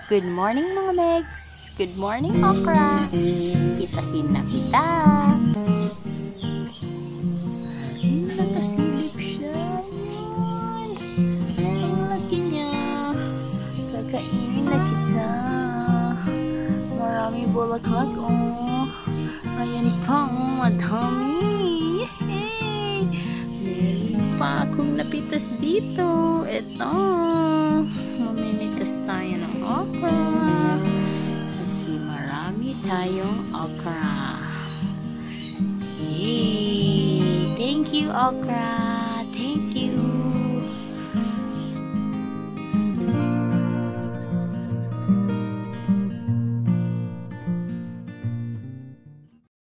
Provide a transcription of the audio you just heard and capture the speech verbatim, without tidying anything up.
Good morning mga Megs! Good morning Okra! Kitasin na kita! Nakasilip siya! Yun! Ang laki niya! Kakainin na kita! Marami bulaklak oh! Ayan pa oh! Madami! Yay! Meron pa akong napitas dito! Eto! Mamimitas tayo ng okra. Kasi marami tayong okra. Yay! Thank you, okra. Thank you.